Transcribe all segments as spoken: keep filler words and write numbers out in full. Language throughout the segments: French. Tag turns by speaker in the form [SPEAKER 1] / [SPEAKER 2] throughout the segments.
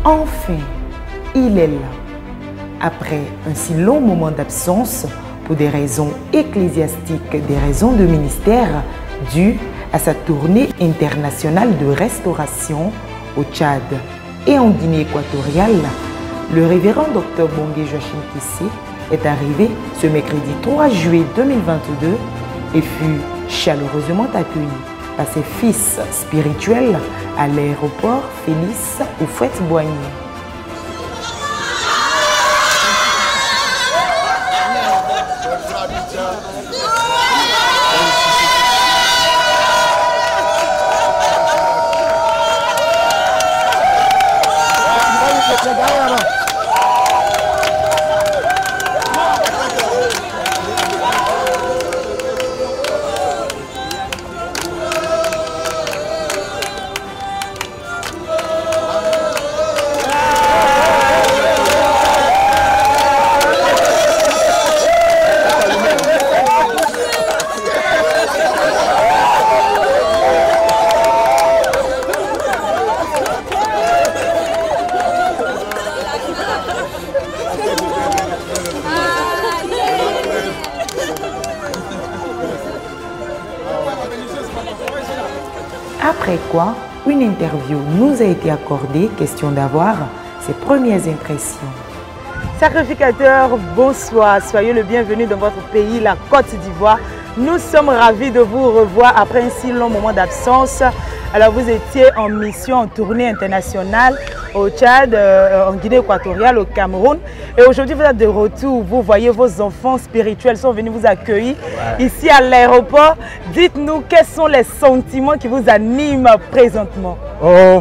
[SPEAKER 1] Enfin, il est là. Après un si long moment d'absence, pour des raisons ecclésiastiques, des raisons de ministère, dues à sa tournée internationale de restauration au Tchad et en Guinée équatoriale, le révérend docteur Bongué Joachim Kissé est arrivé ce mercredi trois juillet deux mille vingt-deux et fut chaleureusement accueilli par ses fils spirituels à l'aéroport Félix Houphouët-Boigny. Après quoi, une interview nous a été accordée, question d'avoir ses premières impressions. Sacrificateur, bonsoir, soyez le bienvenu dans votre pays, la Côte d'Ivoire. Nous sommes ravis de vous revoir après un si long moment d'absence. Alors vous étiez en mission, en tournée internationale au Tchad, euh, en Guinée équatoriale, au Cameroun. Et aujourd'hui vous êtes de retour, vous voyez vos enfants spirituels sont venus vous accueillir ouais. ici à l'aéroport. Dites-nous quels sont les sentiments qui vous animent présentement.
[SPEAKER 2] Oh,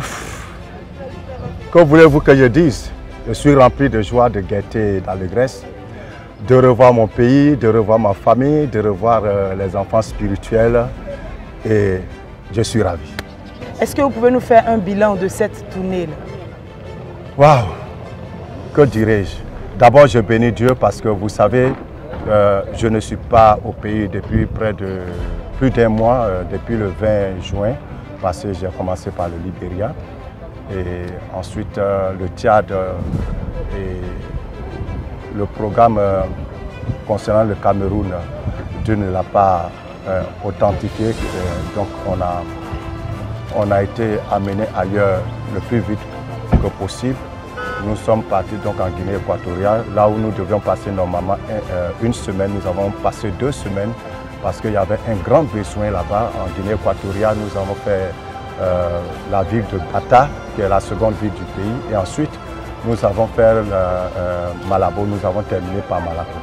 [SPEAKER 2] que voulez-vous que je dise? Je suis rempli de joie, de gaieté et d'allégresse, de revoir mon pays, de revoir ma famille, de revoir euh, les enfants spirituels et je suis ravi.
[SPEAKER 1] Est-ce que vous pouvez nous faire un bilan de cette tournée-là?
[SPEAKER 2] Waouh! Que dirais-je? D'abord, je bénis Dieu parce que vous savez, euh, je ne suis pas au pays depuis près de plus d'un mois, euh, depuis le vingt juin, parce que j'ai commencé par le Libéria. Et ensuite, euh, le Tchad euh, et le programme euh, concernant le Cameroun, Dieu ne l'a pas euh, authentifié. Euh, donc, on a, on a été amené ailleurs le plus vite que possible. Nous sommes partis donc en Guinée équatoriale, là où nous devions passer normalement une semaine. Nous avons passé deux semaines parce qu'il y avait un grand besoin là-bas. En Guinée équatoriale, nous avons fait euh, la ville de Bata, qui est la seconde ville du pays. Et ensuite, nous avons fait euh, euh, Malabo, nous avons terminé par Malabo.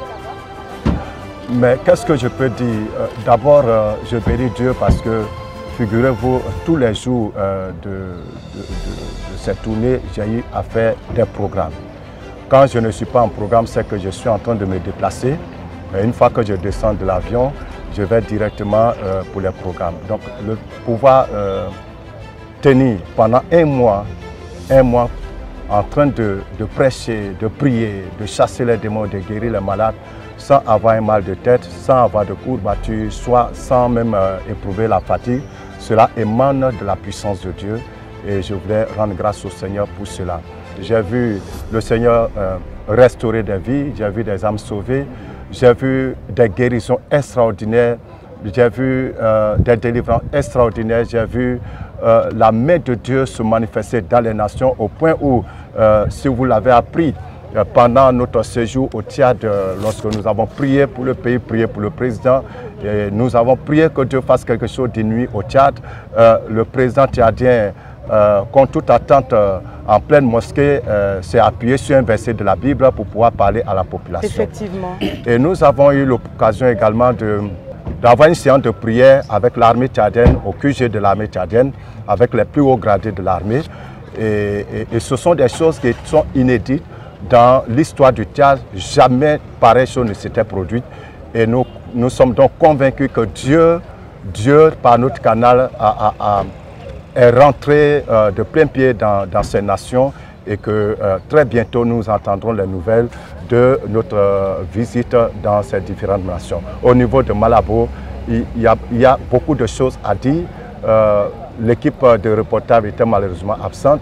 [SPEAKER 2] Mais qu'est-ce que je peux dire? euh, D'abord, euh, je bénis Dieu parce que, figurez-vous, tous les jours euh, de, de, de, de cette tournée, j'ai eu à faire des programmes. Quand je ne suis pas en programme, c'est que je suis en train de me déplacer. Mais une fois que je descends de l'avion, je vais directement euh, pour les programmes. Donc, le pouvoir euh, tenir pendant un mois, un mois en train de, de prêcher, de prier, de chasser les démons, de guérir les malades, sans avoir un mal de tête, sans avoir de courbatures, soit sans même euh, éprouver la fatigue. Cela émane de la puissance de Dieu et je voulais rendre grâce au Seigneur pour cela. J'ai vu le Seigneur euh, restaurer des vies, j'ai vu des âmes sauvées, j'ai vu des guérisons extraordinaires, j'ai vu euh, des délivrances extraordinaires, j'ai vu euh, la main de Dieu se manifester dans les nations au point où, euh, si vous l'avez appris, pendant notre séjour au Tchad, lorsque nous avons prié pour le pays, prié pour le président, et nous avons prié que Dieu fasse quelque chose de nuit au Tchad. Euh, le président tchadien, euh, contre toute attente, euh, en pleine mosquée, euh, s'est appuyé sur un verset de la Bible pour pouvoir parler à la population.
[SPEAKER 1] Effectivement.
[SPEAKER 2] Et nous avons eu l'occasion également de d'avoir une séance de prière avec l'armée tchadienne, au Q G de l'armée tchadienne, avec les plus hauts gradés de l'armée. Et, et, et ce sont des choses qui sont inédites. Dans l'histoire du Tchad, jamais pareille chose ne s'était produite. Et nous, nous sommes donc convaincus que Dieu, Dieu par notre canal, a, a, a, est rentré euh, de plein pied dans, dans ces nations et que euh, très bientôt nous entendrons les nouvelles de notre euh, visite dans ces différentes nations. Au niveau de Malabo, il, il, y, a, il y a beaucoup de choses à dire. Euh, L'équipe de reportage était malheureusement absente.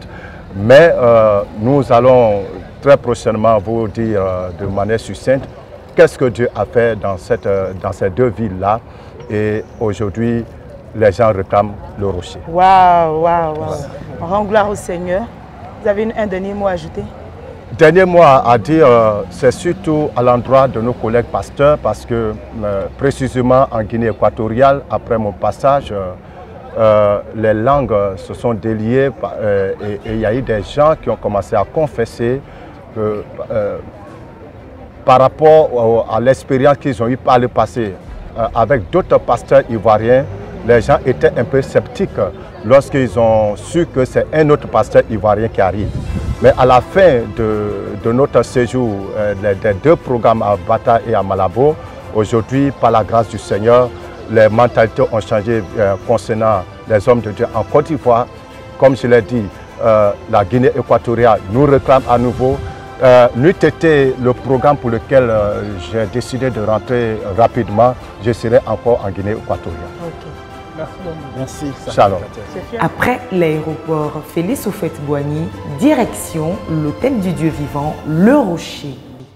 [SPEAKER 2] Mais euh, nous allons très prochainement vous dire euh, de manière succincte qu'est-ce que Dieu a fait dans, cette, euh, dans ces deux villes-là. Et aujourd'hui, les gens réclament le rocher.
[SPEAKER 1] Waouh, waouh, waouh. On rend gloire au Seigneur. Vous avez une, un dernier mot à ajouter?
[SPEAKER 2] Dernier mot à dire, euh, c'est surtout à l'endroit de nos collègues pasteurs parce que euh, précisément en Guinée équatoriale, après mon passage, euh, euh, les langues se sont déliées euh, et il y a eu des gens qui ont commencé à confesser que euh, par rapport à l'expérience qu'ils ont eue par le passé euh, avec d'autres pasteurs ivoiriens, les gens étaient un peu sceptiques lorsqu'ils ont su que c'est un autre pasteur ivoirien qui arrive. Mais à la fin de, de notre séjour, euh, des deux programmes à Bata et à Malabo, aujourd'hui, par la grâce du Seigneur, les mentalités ont changé euh, concernant les hommes de Dieu en Côte d'Ivoire. Comme je l'ai dit, euh, la Guinée équatoriale nous réclame à nouveau. Euh, N'eût été le programme pour lequel euh, j'ai décidé de rentrer rapidement, je serai encore en Guinée équatoriale.
[SPEAKER 1] Okay.
[SPEAKER 3] Merci.
[SPEAKER 2] Shalom.
[SPEAKER 1] Après l'aéroport Félix Houphouët-Boigny, direction l'hôtel du Dieu vivant, Le Rocher.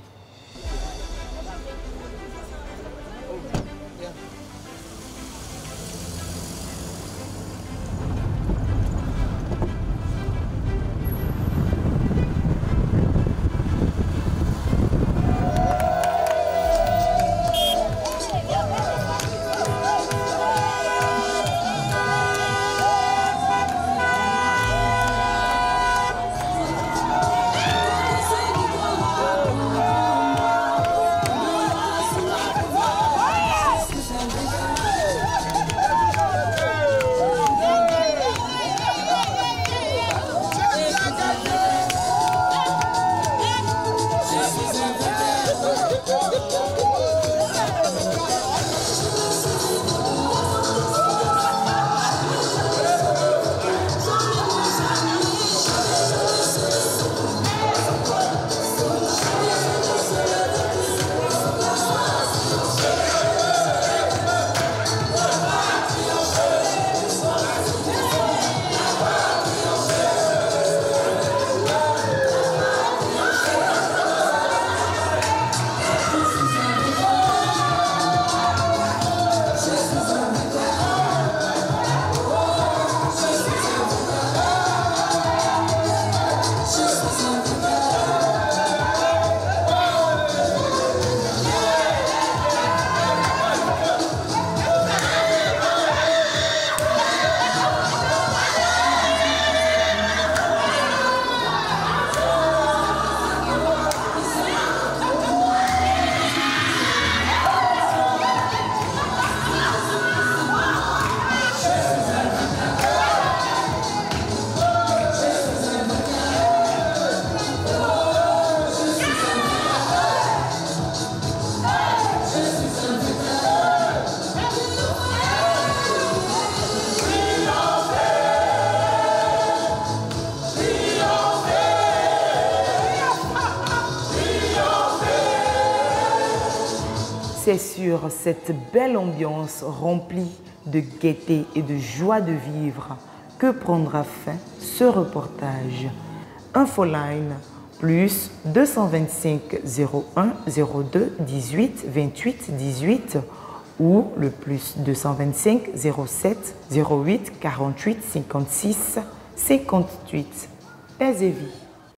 [SPEAKER 1] C'est sur cette belle ambiance remplie de gaieté et de joie de vivre que prendra fin ce reportage. Infoline plus deux cent vingt-cinq zéro un zéro deux dix-huit vingt-huit dix-huit ou le plus deux cent vingt-cinq zéro sept zéro huit quarante-huit cinquante-six cinquante-huit. Paix et vie.